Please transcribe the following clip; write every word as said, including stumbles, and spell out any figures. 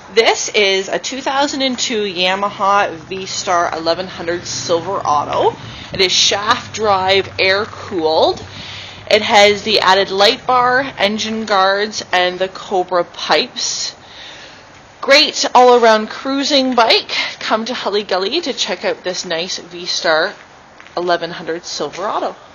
This is a two thousand two Yamaha V-Star eleven hundred Silver Auto. It is shaft drive, air cooled. It has the added light bar, engine guards, and the Cobra pipes. Great all-around cruising bike. Come to Hully Gully to check out this nice V-Star eleven hundred Silver Auto.